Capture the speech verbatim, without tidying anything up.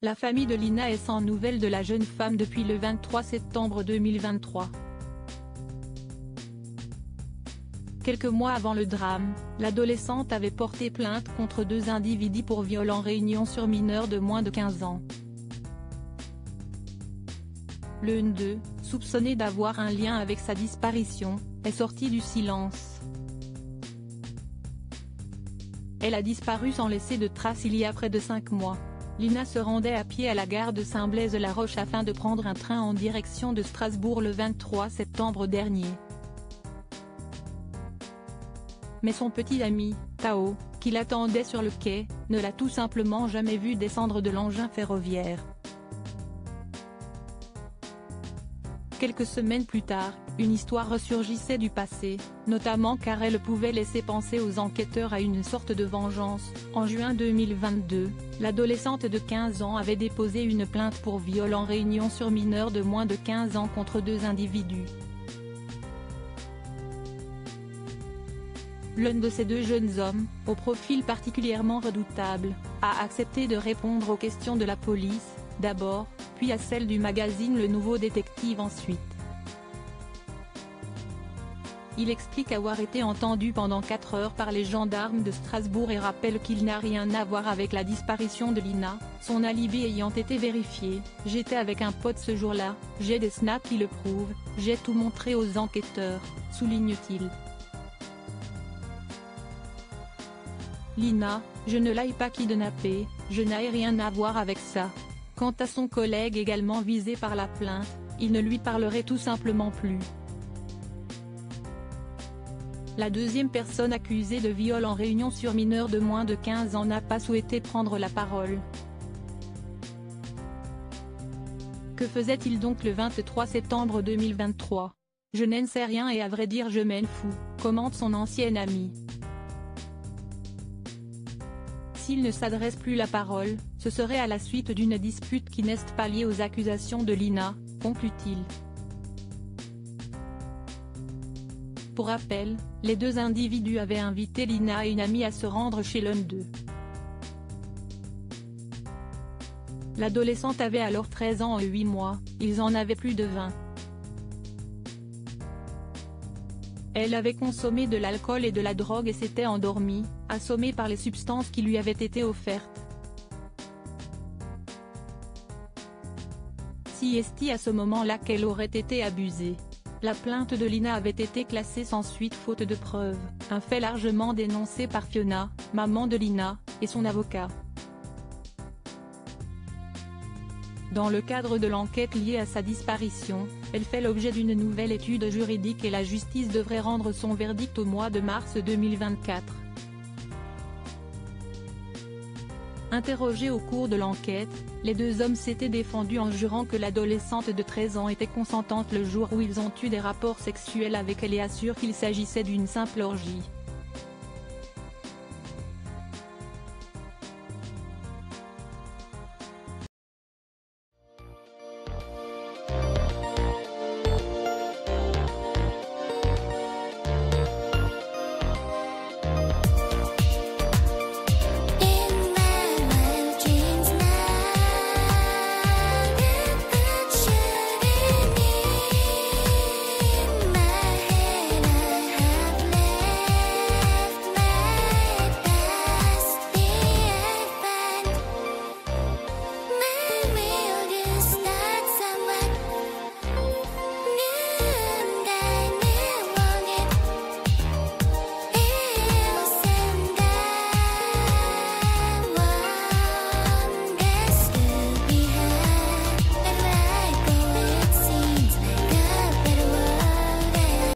La famille de Lina est sans nouvelles de la jeune femme depuis le vingt-trois septembre deux mille vingt-trois. Quelques mois avant le drame, l'adolescente avait porté plainte contre deux individus pour viol en réunion sur mineurs de moins de quinze ans. L'un d'eux, soupçonné d'avoir un lien avec sa disparition, est sorti du silence. Elle a disparu sans laisser de traces il y a près de cinq mois. Lina se rendait à pied à la gare de Saint-Blaise-la-Roche afin de prendre un train en direction de Strasbourg le vingt-trois septembre dernier. Mais son petit ami, Tao, qui l'attendait sur le quai, ne l'a tout simplement jamais vue descendre de l'engin ferroviaire. Quelques semaines plus tard, une histoire ressurgissait du passé, notamment car elle pouvait laisser penser aux enquêteurs à une sorte de vengeance. En juin deux mille vingt-deux, l'adolescente de quinze ans avait déposé une plainte pour viol en réunion sur mineur de moins de quinze ans contre deux individus. L'un de ces deux jeunes hommes, au profil particulièrement redoutable, a accepté de répondre aux questions de la police, d'abord, puis à celles du magazine Le Nouveau Détective ensuite. Il explique avoir été entendu pendant quatre heures par les gendarmes de Strasbourg et rappelle qu'il n'a rien à voir avec la disparition de Lina, son alibi ayant été vérifié. « J'étais avec un pote ce jour-là, j'ai des snaps qui le prouvent, j'ai tout montré aux enquêteurs », souligne-t-il. Lina, je ne l'ai pas kidnappée, je n'ai rien à voir avec ça. Quant à son collègue également visé par la plainte, il ne lui parlerait tout simplement plus. La deuxième personne accusée de viol en réunion sur mineur de moins de quinze ans n'a pas souhaité prendre la parole. Que faisait-il donc le vingt-trois septembre deux mille vingt-trois? Je n'en sais rien et à vrai dire je m'en fous, commente son ancien ami. S'il ne s'adresse plus la parole, ce serait à la suite d'une dispute qui n'est pas liée aux accusations de Lina, conclut-il. Pour rappel, les deux individus avaient invité Lina et une amie à se rendre chez l'un d'eux. L'adolescente avait alors treize ans et huit mois, ils en avaient plus de vingt. Elle avait consommé de l'alcool et de la drogue et s'était endormie, assommée par les substances qui lui avaient été offertes. Si est-il à ce moment-là qu'elle aurait été abusée. La plainte de Lina avait été classée sans suite faute de preuves, un fait largement dénoncé par Fiona, maman de Lina, et son avocat. Dans le cadre de l'enquête liée à sa disparition, elle fait l'objet d'une nouvelle étude juridique et la justice devrait rendre son verdict au mois de mars deux mille vingt-quatre. Interrogés au cours de l'enquête, les deux hommes s'étaient défendus en jurant que l'adolescente de treize ans était consentante le jour où ils ont eu des rapports sexuels avec elle et assurent qu'il s'agissait d'une simple orgie.